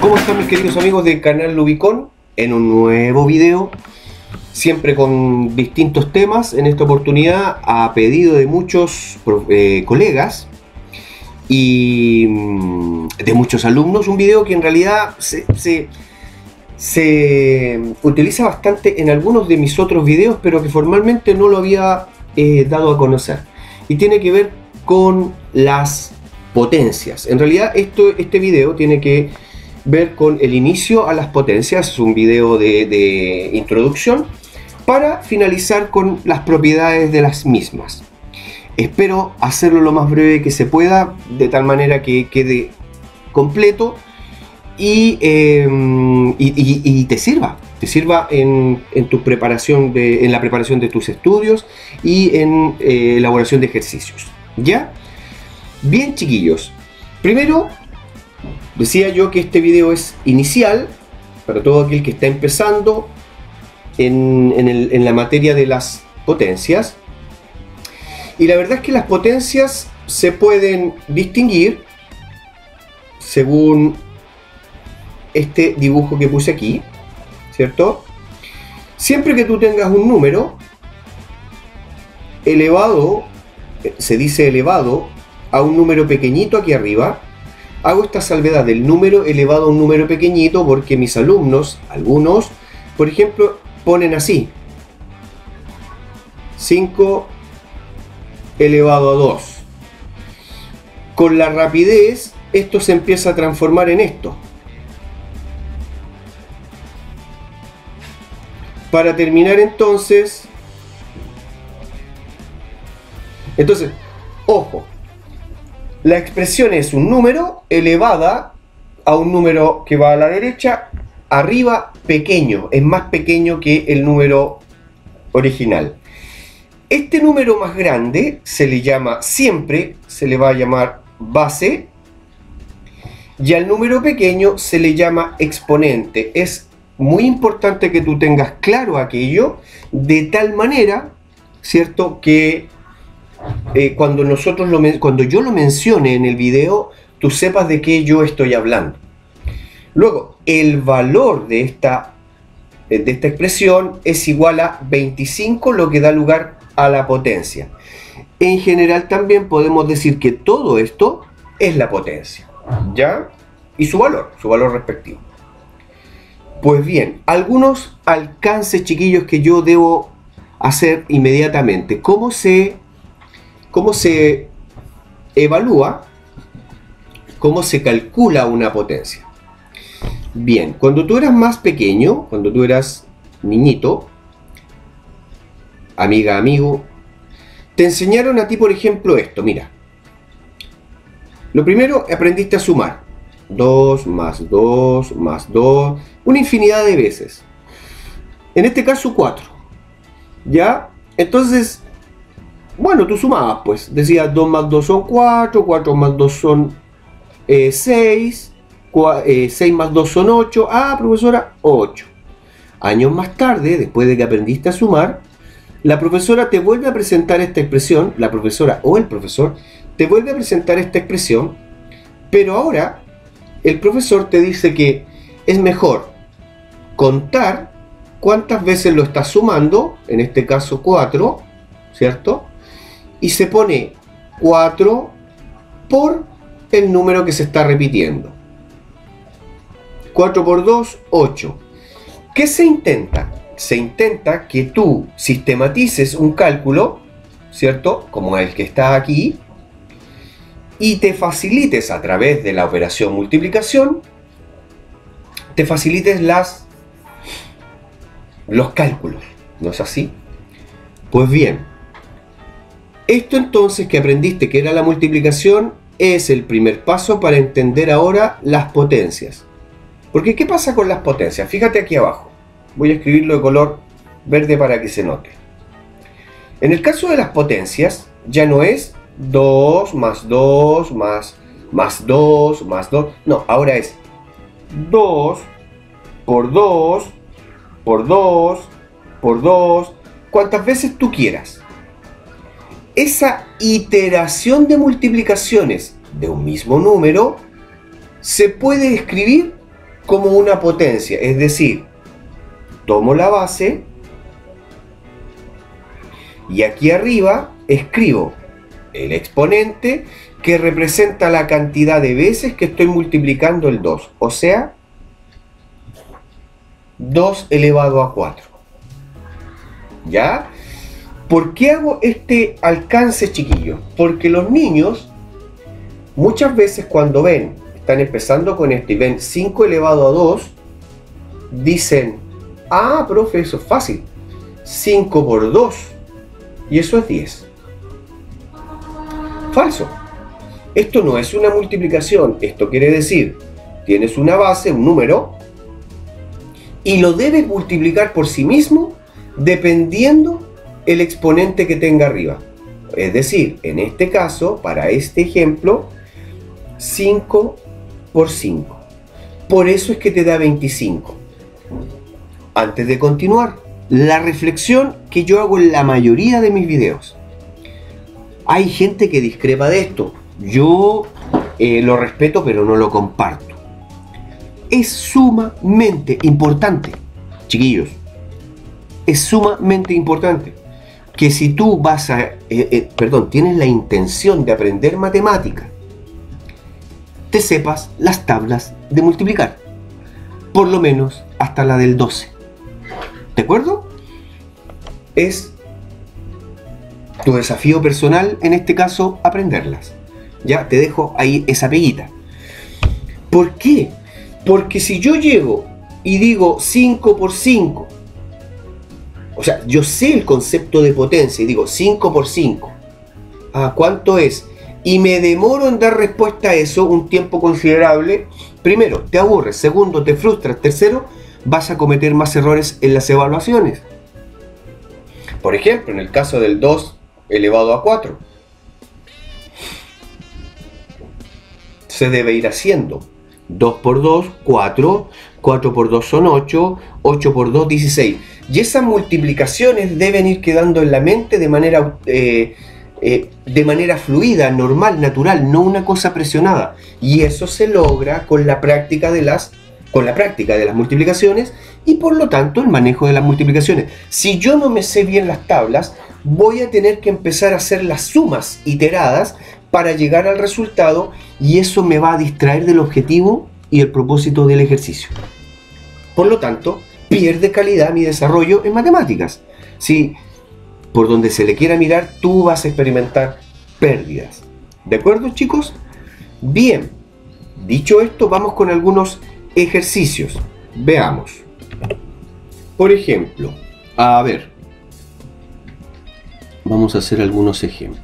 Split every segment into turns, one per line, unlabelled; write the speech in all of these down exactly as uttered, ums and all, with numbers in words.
¿Cómo están mis queridos amigos del canal Lubicon? En un nuevo video, siempre con distintos temas. En esta oportunidad, a pedido de muchos eh, colegas y de muchos alumnos, un video que en realidad se, se, se utiliza bastante en algunos de mis otros videos, pero que formalmente no lo había eh, dado a conocer, y tiene que ver con las potencias. En realidad esto, este video tiene que ver con el inicio a las potencias. Es un video de, de introducción para finalizar con las propiedades de las mismas. Espero hacerlo lo más breve que se pueda, de tal manera que quede completo y, eh, y, y, y te sirva, te sirva en, en tu preparación de, en la preparación de tus estudios y en eh, elaboración de ejercicios. ¿Ya? Bien, chiquillos. Primero, decía yo que este video es inicial para todo aquel que está empezando en, en, el, en la materia de las potencias. Y la verdad es que las potencias se pueden distinguir según este dibujo que puse aquí, ¿cierto? Siempre que tú tengas un número elevado, se dice elevado a un número pequeñito aquí arriba. Hago esta salvedad del número elevado a un número pequeñito porque mis alumnos, algunos, por ejemplo, ponen así: cinco elevado a dos. Con la rapidez, esto se empieza a transformar en esto. Para terminar entonces... Entonces, ojo. La expresión es un número elevada a un número que va a la derecha, arriba pequeño, es más pequeño que el número original. Este número más grande se le llama, siempre se le va a llamar base, y al número pequeño se le llama exponente. Es muy importante que tú tengas claro aquello, de tal manera, ¿cierto?, que Eh, cuando nosotros lo cuando yo lo mencione en el video, tú sepas de qué yo estoy hablando. Luego, el valor de esta, de esta expresión es igual a veinticinco, lo que da lugar a la potencia. En general también podemos decir que todo esto es la potencia, ¿ya? Y su valor, su valor respectivo. Pues bien, algunos alcances, chiquillos, que yo debo hacer inmediatamente. ¿Cómo se ¿Cómo se evalúa, cómo se calcula una potencia? Bien, cuando tú eras más pequeño, cuando tú eras niñito, amiga, amigo, te enseñaron a ti, por ejemplo, esto. Mira, lo primero, aprendiste a sumar. dos más dos más dos, una infinidad de veces. En este caso, cuatro. ¿Ya? Entonces... bueno, tú sumabas, pues, decías dos más dos son cuatro, cuatro más dos son eh, seis, eh, seis más dos son ocho, ah, profesora, ocho. Años más tarde, después de que aprendiste a sumar, la profesora te vuelve a presentar esta expresión, la profesora o el profesor te vuelve a presentar esta expresión, pero ahora el profesor te dice que es mejor contar cuántas veces lo estás sumando, en este caso cuatro, ¿cierto? Y se pone cuatro por el número que se está repitiendo. cuatro por dos, ocho. ¿Qué se intenta? Se intenta que tú sistematices un cálculo, ¿cierto?, como el que está aquí, y te facilites a través de la operación multiplicación, te facilites las, los cálculos. ¿No es así? Pues bien, esto entonces que aprendiste que era la multiplicación es el primer paso para entender ahora las potencias. Porque ¿qué pasa con las potencias? Fíjate aquí abajo. Voy a escribirlo de color verde para que se note. En el caso de las potencias ya no es dos más dos más, más dos más dos. No, ahora es dos por dos por dos por dos. Cuantas veces tú quieras. Esa iteración de multiplicaciones de un mismo número se puede escribir como una potencia, es decir, tomo la base y aquí arriba escribo el exponente que representa la cantidad de veces que estoy multiplicando el dos, o sea, dos elevado a cuatro. ¿Ya? ¿Por qué hago este alcance, chiquillos? Porque los niños muchas veces cuando ven, están empezando con esto y ven cinco elevado a dos, dicen, ah, profe, eso es fácil, cinco por dos, y eso es diez. Falso. Esto no es una multiplicación, esto quiere decir, tienes una base, un número, y lo debes multiplicar por sí mismo dependiendo el exponente que tenga arriba. Es decir, en este caso, para este ejemplo, cinco por cinco. Por eso es que te da veinticinco. Antes de continuar, la reflexión que yo hago en la mayoría de mis videos. Hay gente que discrepa de esto. Yo eh, lo respeto, pero no lo comparto. Es sumamente importante, chiquillos, es sumamente importante que si tú vas a, eh, eh, perdón, tienes la intención de aprender matemática, te sepas las tablas de multiplicar, por lo menos hasta la del doce. ¿De acuerdo? Es tu desafío personal, en este caso, aprenderlas. Ya te dejo ahí esa peguita. ¿Por qué? Porque si yo llego y digo cinco por cinco, o sea, yo sé el concepto de potencia y digo cinco por cinco, ¿a cuánto es? Y me demoro en dar respuesta a eso un tiempo considerable. Primero, te aburres. Segundo, te frustras. Tercero, vas a cometer más errores en las evaluaciones. Por ejemplo, en el caso del dos elevado a cuatro, se debe ir haciendo dos por dos, cuatro, cuatro por dos son ocho, ocho por dos, dieciséis. Y esas multiplicaciones deben ir quedando en la mente de manera, eh, eh, de manera fluida, normal, natural, no una cosa presionada. Y eso se logra con la práctica de las, con la práctica de las multiplicaciones y por lo tanto el manejo de las multiplicaciones. Si yo no me sé bien las tablas, voy a tener que empezar a hacer las sumas iteradas para llegar al resultado y eso me va a distraer del objetivo y el propósito del ejercicio. Por lo tanto, pierde calidad mi desarrollo en matemáticas. Si por donde se le quiera mirar, tú vas a experimentar pérdidas. ¿De acuerdo, chicos? Bien, dicho esto, vamos con algunos ejercicios. Veamos. Por ejemplo, a ver, vamos a hacer algunos ejemplos.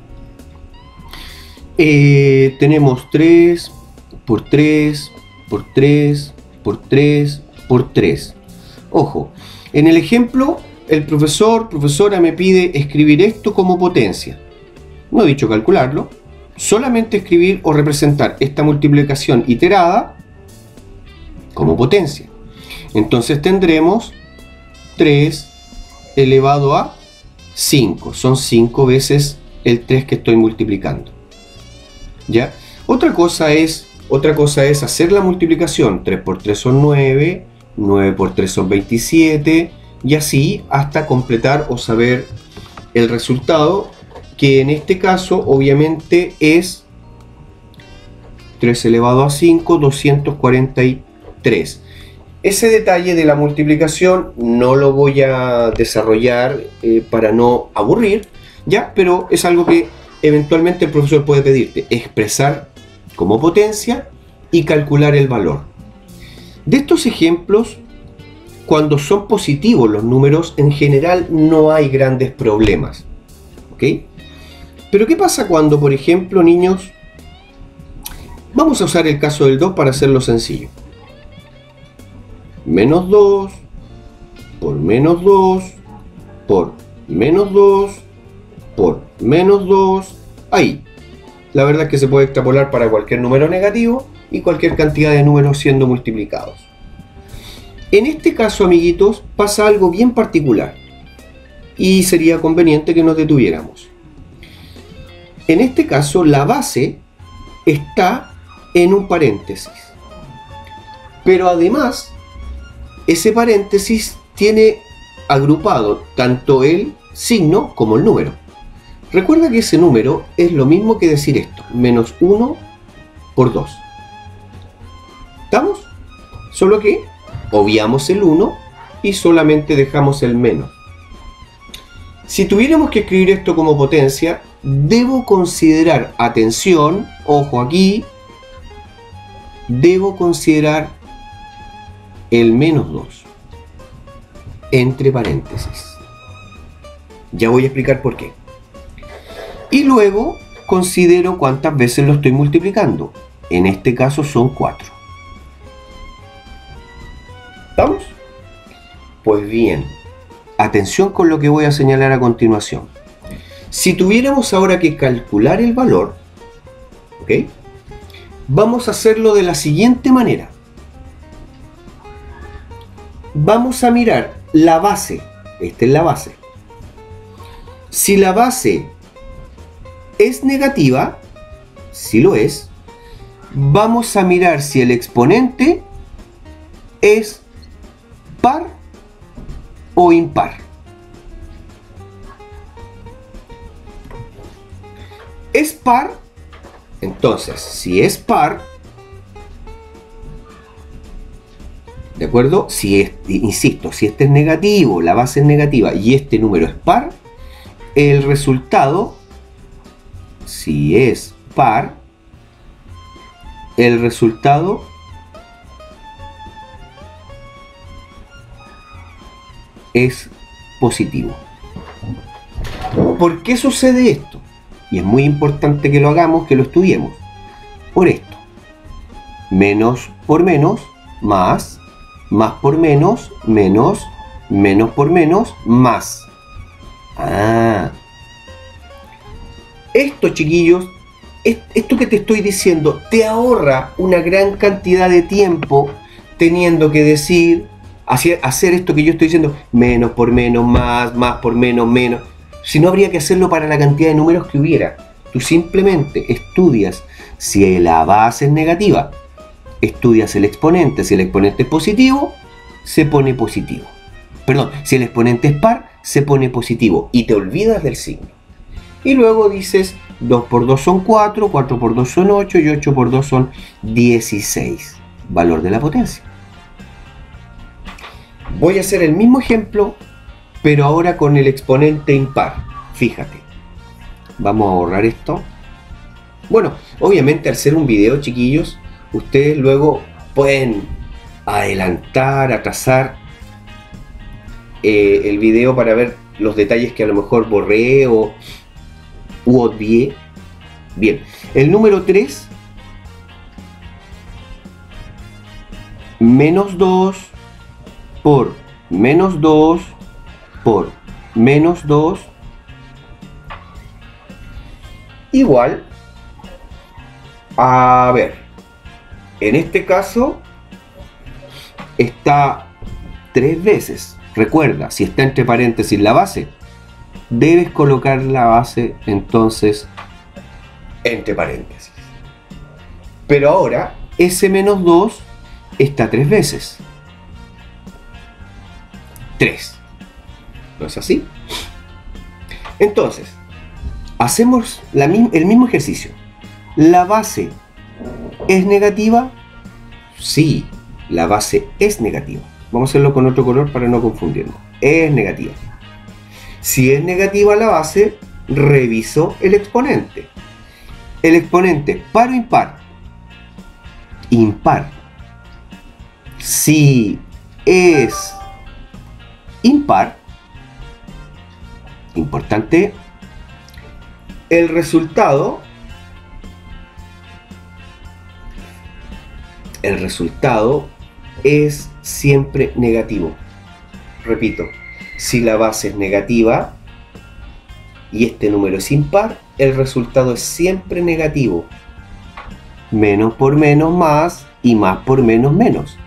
Eh, tenemos tres por tres por tres por tres por tres. Ojo, en el ejemplo el profesor, profesora me pide escribir esto como potencia. No he dicho calcularlo, solamente escribir o representar esta multiplicación iterada como potencia. Entonces tendremos tres elevado a cinco. Son cinco veces el tres que estoy multiplicando. ¿Ya? Otra cosa es, otra cosa es hacer la multiplicación. tres por tres son nueve, nueve por tres son veintisiete, y así hasta completar o saber el resultado, que en este caso obviamente es tres elevado a cinco, doscientos cuarenta y tres. Ese detalle de la multiplicación no lo voy a desarrollar eh, para no aburrir, ¿ya? Pero es algo que eventualmente el profesor puede pedirte, expresar como potencia y calcular el valor. De estos ejemplos, cuando son positivos los números, en general no hay grandes problemas, ¿ok? Pero ¿qué pasa cuando, por ejemplo, niños, vamos a usar el caso del dos para hacerlo sencillo? Menos dos por menos dos por menos dos por menos dos. Ahí, la verdad es que se puede extrapolar para cualquier número negativo y cualquier cantidad de números siendo multiplicados. En este caso, amiguitos, pasa algo bien particular y sería conveniente que nos detuviéramos. En este caso, la base está en un paréntesis. Pero además, ese paréntesis tiene agrupado tanto el signo como el número. Recuerda que ese número es lo mismo que decir esto, menos uno por dos. ¿Estamos? Solo que obviamos el uno y solamente dejamos el menos. Si tuviéramos que escribir esto como potencia, debo considerar, atención, ojo aquí, debo considerar el menos dos entre paréntesis. Ya voy a explicar por qué. Y luego considero cuántas veces lo estoy multiplicando. En este caso son cuatro. ¿Estamos? Pues bien, atención con lo que voy a señalar a continuación. Si tuviéramos ahora que calcular el valor, ¿ok? Vamos a hacerlo de la siguiente manera. Vamos a mirar la base. Esta es la base. Si la base es negativa, si lo es, vamos a mirar si el exponente es par o impar. ¿Es par? Entonces, si es par, ¿de acuerdo? Si es, insisto, si este es negativo, la base es negativa y este número es par, el resultado, si es par, el resultado es positivo. ¿Por qué sucede esto? Y es muy importante que lo hagamos, que lo estudiemos. Por esto. Menos por menos, más, más por menos, menos, menos por menos, más. Ah. Esto, chiquillos, esto que te estoy diciendo, te ahorra una gran cantidad de tiempo teniendo que decir, hacer esto que yo estoy diciendo, menos por menos, más, más por menos, menos. Si no, habría que hacerlo para la cantidad de números que hubiera. Tú simplemente estudias si la base es negativa, estudias el exponente. Si el exponente es positivo, se pone positivo. Perdón, si el exponente es par, se pone positivo y te olvidas del signo. Y luego dices, dos por dos son cuatro, cuatro por dos son ocho y ocho por dos son dieciséis. Valor de la potencia. Voy a hacer el mismo ejemplo, pero ahora con el exponente impar. Fíjate. Vamos a borrar esto. Bueno, obviamente al hacer un video, chiquillos, ustedes luego pueden adelantar, atrasar eh, el video para ver los detalles que a lo mejor borré o u obvié. Bien, el número tres, menos dos por menos dos por menos dos igual a ver, en este caso está tres veces. Recuerda, si está entre paréntesis la base, debes colocar la base entonces entre paréntesis. Pero ahora ese menos dos está tres veces. tres. ¿No es así? Entonces, hacemos la, el mismo ejercicio. ¿La base es negativa? Sí, la base es negativa. Vamos a hacerlo con otro color para no confundirnos. Es negativa. Si es negativa la base, reviso el exponente. El exponente, ¿par o impar? Impar. Si es impar, importante, el resultado, el resultado es siempre negativo. Repito, si la base es negativa y este número es impar, el resultado es siempre negativo. Menos por menos más y más por menos menos.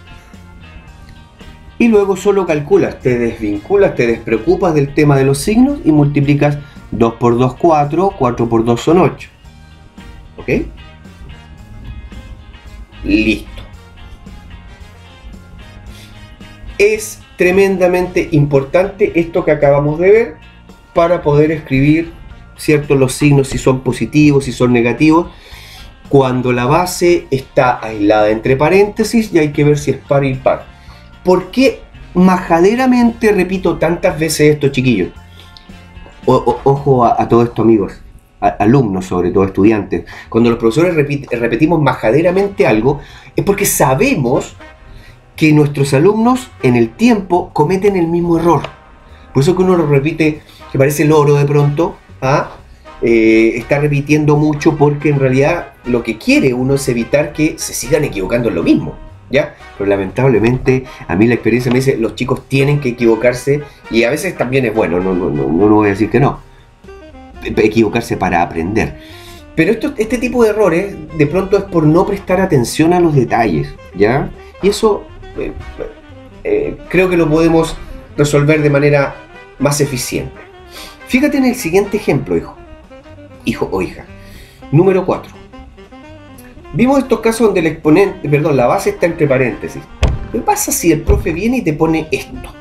Y luego solo calculas, te desvinculas, te despreocupas del tema de los signos y multiplicas dos por dos, cuatro, cuatro por dos son ocho. ¿Ok? Listo. es tremendamente importante esto que acabamos de ver para poder escribir, ¿cierto?, los signos, si son positivos, si son negativos, cuando la base está aislada entre paréntesis y hay que ver si es par o impar. ¿Por qué majaderamente repito tantas veces esto, chiquillos? O, o, ojo a, a todo esto, amigos, a, alumnos, sobre todo estudiantes. Cuando los profesores repit, repetimos majaderamente algo, es porque sabemos que nuestros alumnos en el tiempo cometen el mismo error. Por eso que uno lo repite, que parece loro de pronto, ¿ah? eh, está repitiendo mucho, porque en realidad lo que quiere uno es evitar que se sigan equivocando en lo mismo, ¿ya? Pero lamentablemente a mí la experiencia me dice, los chicos tienen que equivocarse, y a veces también es bueno, no, no, no, no voy a decir que no, equivocarse para aprender. Pero esto, este tipo de errores de pronto es por no prestar atención a los detalles, ¿ya? Y eso eh, eh, creo que lo podemos resolver de manera más eficiente. Fíjate en el siguiente ejemplo, hijo, hijo o hija. Número cuatro. Vimos estos casos donde el exponente, perdón, la base está entre paréntesis. ¿Qué pasa si el profe viene y te pone esto?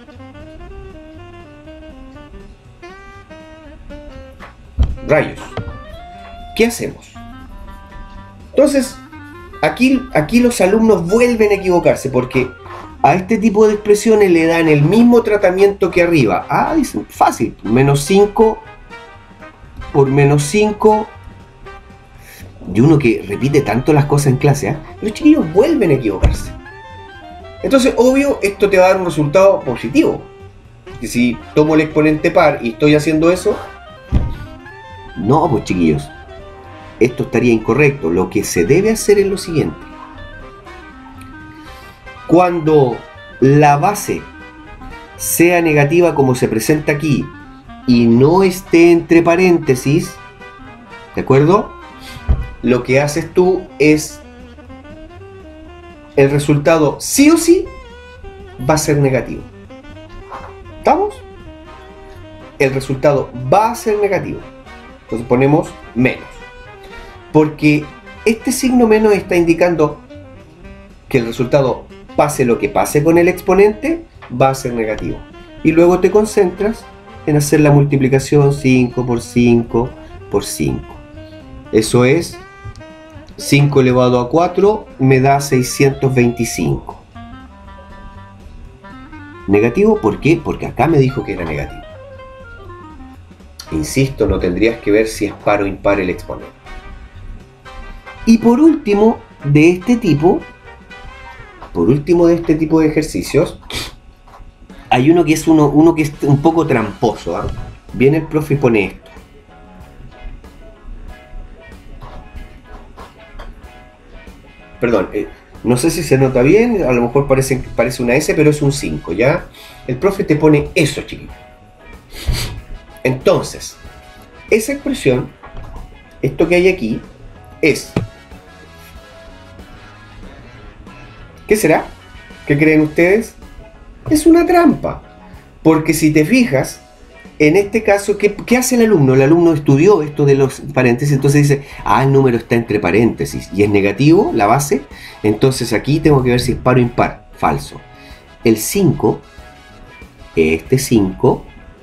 Rayos. ¿Qué hacemos? Entonces, aquí, aquí los alumnos vuelven a equivocarse, porque a este tipo de expresiones le dan el mismo tratamiento que arriba. Ah, dicen, fácil, menos cinco por menos cinco. Y uno que repite tanto las cosas en clase, ¿eh? Los chiquillos vuelven a equivocarse. Entonces, obvio, esto te va a dar un resultado positivo. Que si tomo el exponente par y estoy haciendo eso, no, pues chiquillos, esto estaría incorrecto. Lo que se debe hacer es lo siguiente. Cuando la base sea negativa como se presenta aquí y no esté entre paréntesis, ¿de acuerdo? Lo que haces tú es, el resultado sí o sí va a ser negativo. ¿Estamos? El resultado va a ser negativo. Entonces ponemos menos. Porque este signo menos está indicando que el resultado, pase lo que pase con el exponente, va a ser negativo. Y luego te concentras en hacer la multiplicación cinco por cinco por cinco. Eso es cinco elevado a cuatro me da seiscientos veinticinco. ¿Negativo? ¿Por qué? Porque acá me dijo que era negativo. Insisto, no tendrías que ver si es par o impar el exponente. Y por último, de este tipo, por último de este tipo de ejercicios, hay uno que es uno, uno que es un poco tramposo, ¿eh? Viene el profe y pone esto. Perdón, eh, no sé si se nota bien, a lo mejor parece, parece una S, pero es un cinco, ¿ya? El profe te pone eso, chiquillo. Entonces, esa expresión, esto que hay aquí, es... ¿Qué será? ¿Qué creen ustedes? Es una trampa. Porque si te fijas, en este caso, ¿qué, qué hace el alumno? El alumno estudió esto de los paréntesis, entonces dice, ah, el número está entre paréntesis y es negativo, la base, entonces aquí tengo que ver si es par o impar. Falso. El cinco, este cinco,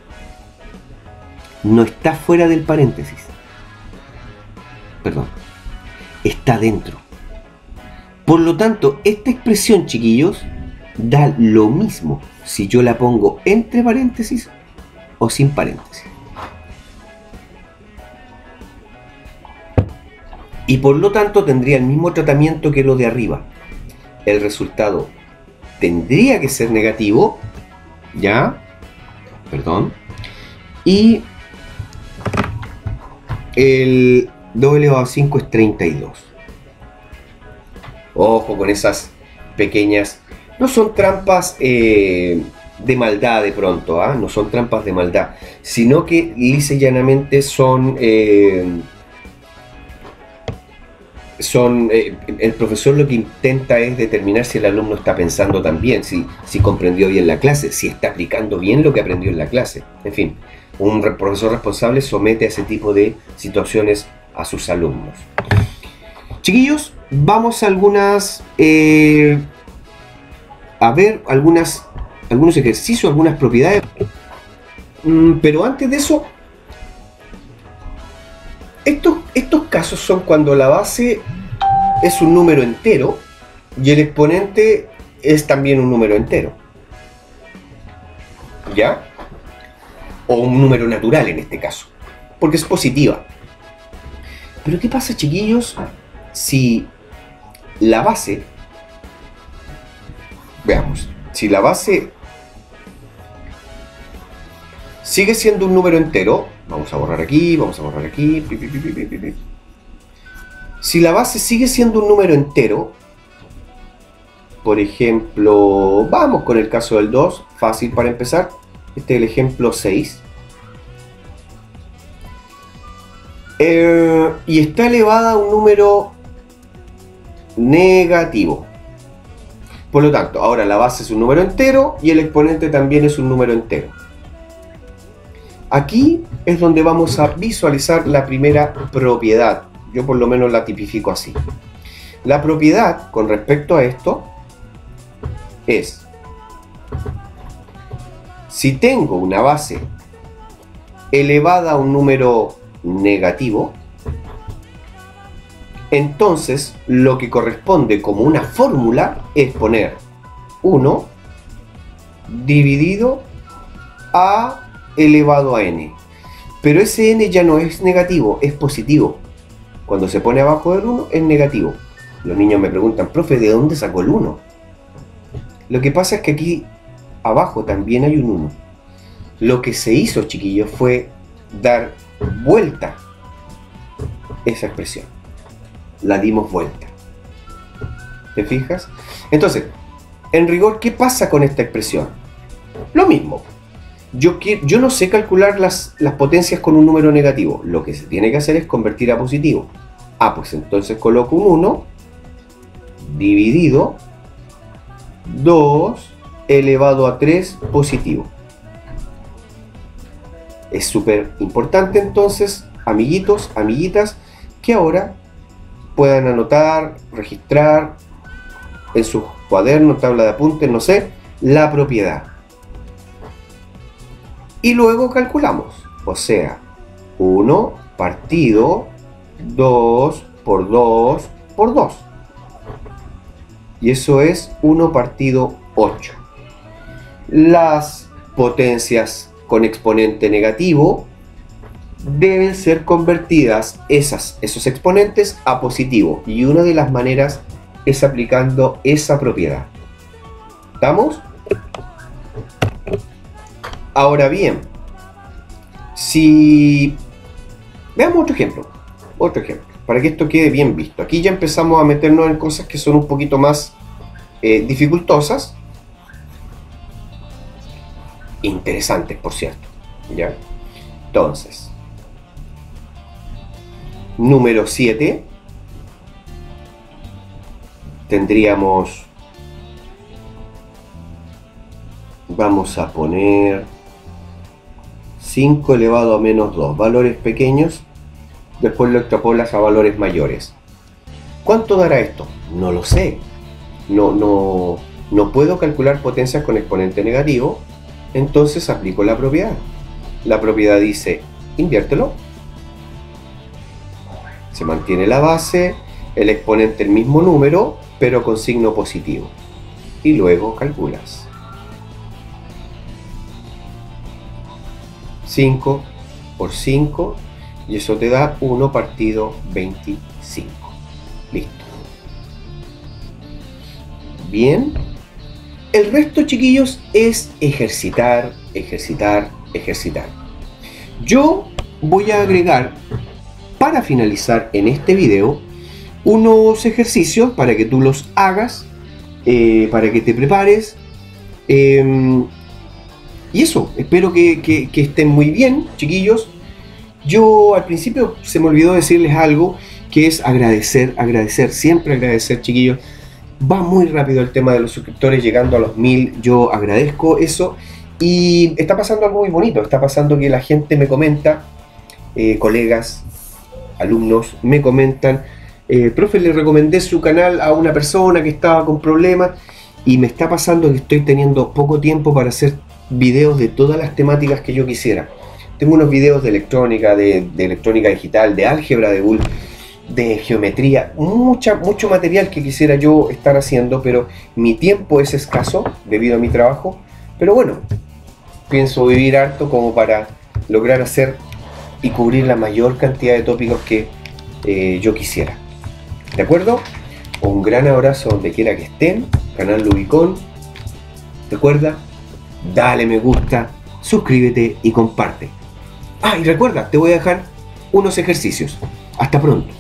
no está fuera del paréntesis. Perdón. Está dentro. Por lo tanto, esta expresión, chiquillos, da lo mismo si yo la pongo entre paréntesis o sin paréntesis. Y por lo tanto tendría el mismo tratamiento que lo de arriba. El resultado tendría que ser negativo, ¿ya? Perdón. Y el dos elevado a cinco es treinta y dos. Ojo con esas pequeñas... No son trampas eh, de maldad de pronto, ¿ah? No son trampas de maldad, sino que lisa y llanamente son... Eh, son eh, el profesor lo que intenta es determinar si el alumno está pensando también, si, si comprendió bien la clase, si está aplicando bien lo que aprendió en la clase. En fin, un profesor responsable somete a ese tipo de situaciones a sus alumnos. Chiquillos, vamos a algunas... Eh, a ver algunas, algunos ejercicios, algunas propiedades. Mm, pero antes de eso, estos, estos casos son cuando la base es un número entero y el exponente es también un número entero. ¿Ya? O un número natural en este caso, porque es positiva. Pero ¿qué pasa, chiquillos, si la base, veamos, si la base sigue siendo un número entero, vamos a borrar aquí, vamos a borrar aquí, pi, pi, pi, pi, pi, pi. Si la base sigue siendo un número entero, por ejemplo, vamos con el caso del dos, fácil para empezar, este es el ejemplo seis, eh, y está elevada a un número negativo. Por lo tanto, ahora la base es un número entero y el exponente también es un número entero. Aquí es donde vamos a visualizar la primera propiedad. Yo por lo menos la tipifico así. La propiedad con respecto a esto es: si tengo una base elevada a un número negativo, entonces lo que corresponde como una fórmula es poner uno dividido a elevado a n. Pero ese n ya no es negativo, es positivo. Cuando se pone abajo del uno es negativo. Los niños me preguntan, profe, ¿de dónde sacó el uno? Lo que pasa es que aquí abajo también hay un uno. Lo que se hizo, chiquillos, fue dar vuelta esa expresión. La dimos vuelta. ¿Te fijas? Entonces, en rigor, ¿qué pasa con esta expresión? Lo mismo. Yo, quiero, yo no sé calcular las, las potencias con un número negativo. Lo que se tiene que hacer es convertir a positivo. Ah, pues entonces coloco un uno dividido dos elevado a tres positivo. Es súper importante entonces, amiguitos, amiguitas, que ahora puedan anotar, registrar en su cuaderno, tabla de apuntes, no sé, la propiedad. Y luego calculamos, o sea, uno partido dos por dos por dos. Y eso es uno partido ocho. Las potencias con exponente negativo deben ser convertidas esas, esos exponentes a positivo. Y una de las maneras es aplicando esa propiedad. ¿Estamos? Ahora bien, si... veamos otro ejemplo. Otro ejemplo. Para que esto quede bien visto. Aquí ya empezamos a meternos en cosas que son un poquito más eh, dificultosas. Interesantes, por cierto. ¿Ya? Entonces, número siete. Tendríamos... vamos a poner cinco elevado a menos dos. Valores pequeños. Después lo extrapolas a valores mayores. ¿Cuánto dará esto? No lo sé. No, no, no puedo calcular potencias con exponente negativo. Entonces aplico la propiedad. La propiedad dice, inviértelo. Se mantiene la base, el exponente el mismo número, pero con signo positivo. Y luego calculas. cinco por cinco. Y eso te da uno partido veinticinco. Listo. Bien. El resto, chiquillos, es ejercitar, ejercitar, ejercitar. Yo voy a agregar, para finalizar en este video, unos ejercicios para que tú los hagas, eh, para que te prepares. Eh, y eso, espero que, que, que estén muy bien, chiquillos. Yo al principio se me olvidó decirles algo, que es agradecer, agradecer, siempre agradecer, chiquillos. Va muy rápido el tema de los suscriptores, llegando a los mil, yo agradezco eso. Y está pasando algo muy bonito, está pasando que la gente me comenta, eh, colegas, alumnos, me comentan, eh, profe, le recomendé su canal a una persona que estaba con problemas y me está pasando que estoy teniendo poco tiempo para hacer videos de todas las temáticas que yo quisiera. Tengo unos videos de electrónica, de, de electrónica digital, de álgebra, de bull, de geometría, mucha, mucho material que quisiera yo estar haciendo, pero mi tiempo es escaso debido a mi trabajo. Pero bueno, pienso vivir harto como para lograr hacer y cubrir la mayor cantidad de tópicos que eh, yo quisiera. ¿De acuerdo? Un gran abrazo donde quiera que estén. Canal Lubicon. Recuerda, dale me gusta, suscríbete y comparte. Ah, y recuerda, te voy a dejar unos ejercicios. Hasta pronto.